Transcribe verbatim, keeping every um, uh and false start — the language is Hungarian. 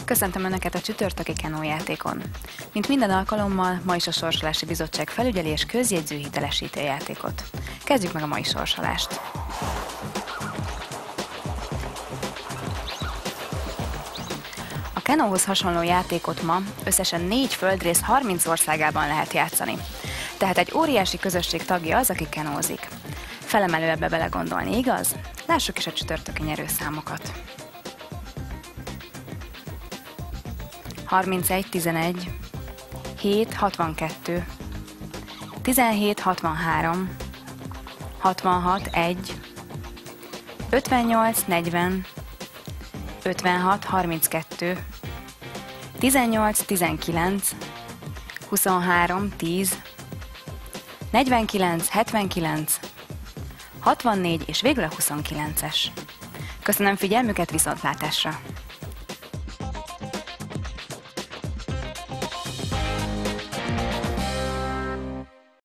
Köszöntöm Önöket a csütörtöki Kenó játékon. Mint minden alkalommal, ma is a Sorsolási Bizottság felügyeli és közjegyző hitelesíti a játékot. Kezdjük meg a mai sorsolást. A Kenóhoz hasonló játékot ma összesen négy földrész harminc országában lehet játszani. Tehát egy óriási közösség tagja az, aki kenózik. Felemelő ebbe belegondolni, igaz? Lássuk is a csütörtöki nyerőszámokat. harmincegy tizenegy, hét hatvankettő, tizenhét hatvanhárom, hatvanhat egy, ötvennyolc negyven, ötvenhat harminckettő, tizennyolc tizenkilenc, huszonhárom tíz, negyvenkilenc hetvenkilenc, hatvannégy és végül a huszonkilences. Köszönöm figyelmüket, viszontlátásra!